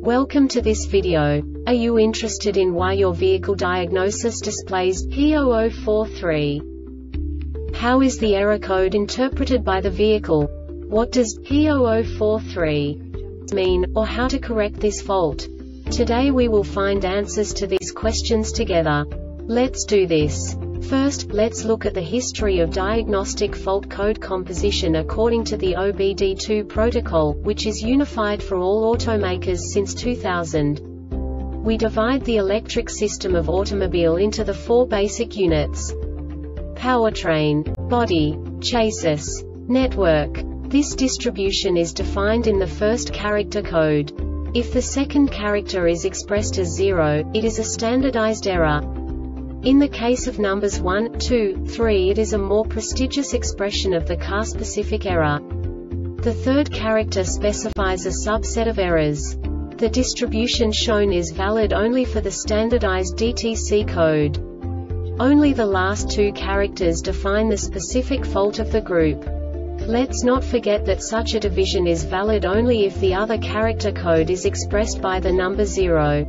Welcome to this video. Are you interested in why your vehicle diagnosis displays P0043? How is the error code interpreted by the vehicle? What does P0043 mean, or how to correct this fault? Today we will find answers to these questions together. Let's do this. First, let's look at the history of diagnostic fault code composition according to the OBD2 protocol, which is unified for all automakers since 2000. We divide the electric system of automobile into the four basic units: powertrain, body, chassis, network. This distribution is defined in the first character code. If the second character is expressed as 0, it is a standardized error. In the case of numbers 1, 2, 3, it is a more prestigious expression of the car-specific error. The third character specifies a subset of errors. The distribution shown is valid only for the standardized DTC code. Only the last two characters define the specific fault of the group. Let's not forget that such a division is valid only if the other character code is expressed by the number 0.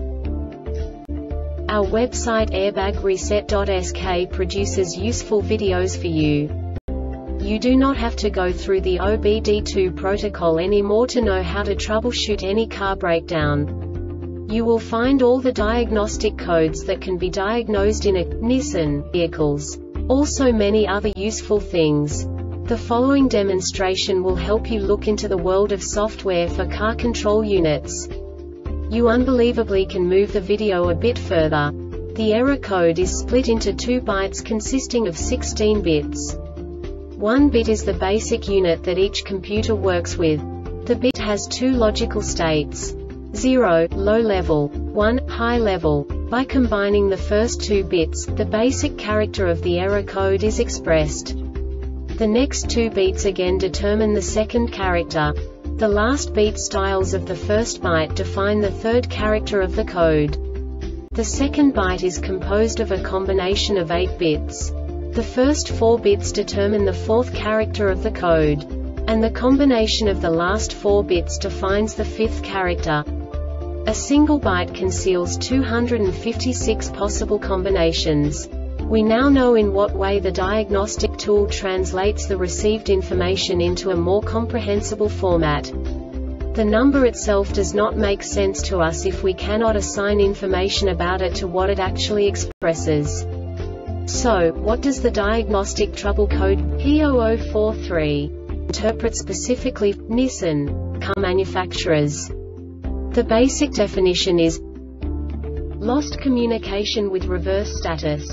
Our website airbagreset.sk produces useful videos for you. You do not have to go through the OBD2 protocol anymore to know how to troubleshoot any car breakdown. You will find all the diagnostic codes that can be diagnosed in a Nissan vehicles. Also many other useful things. The following demonstration will help you look into the world of software for car control units. You unbelievably can move the video a bit further. The error code is split into 2 bytes consisting of 16 bits. 1 bit is the basic unit that each computer works with. The bit has 2 logical states: 0, low level, 1, high level. By combining the first 2 bits, the basic character of the error code is expressed. The next 2 beats again determine the second character. The last beat styles of the first byte define the third character of the code. The second byte is composed of a combination of 8 bits. The first 4 bits determine the fourth character of the code. And the combination of the last 4 bits defines the fifth character. A single byte conceals 256 possible combinations. We now know in what way the diagnostic tool translates the received information into a more comprehensible format. The number itself does not make sense to us if we cannot assign information about it to what it actually expresses. So, what does the diagnostic trouble code P0043 interpret specifically for Nissan car manufacturers? The basic definition is lost communication with reverse status.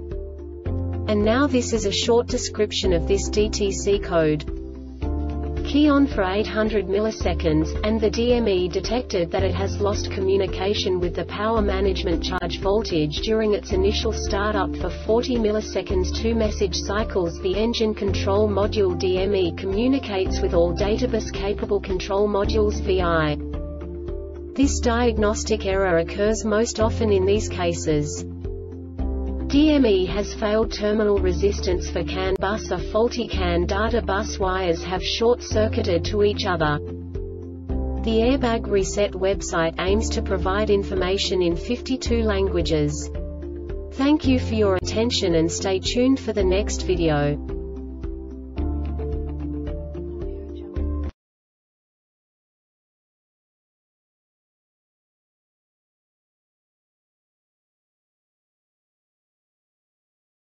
And now this is a short description of this DTC code. Key on for 800 milliseconds, and the DME detected that it has lost communication with the power management charge voltage during its initial startup for 40 milliseconds. 2 message cycles. The engine control module DME communicates with all databus-capable control modules VI. This diagnostic error occurs most often in these cases: DME has failed terminal resistance for CAN bus, or faulty CAN data bus wires have short-circuited to each other. The Airbag Reset website aims to provide information in 52 languages. Thank you for your attention and stay tuned for the next video.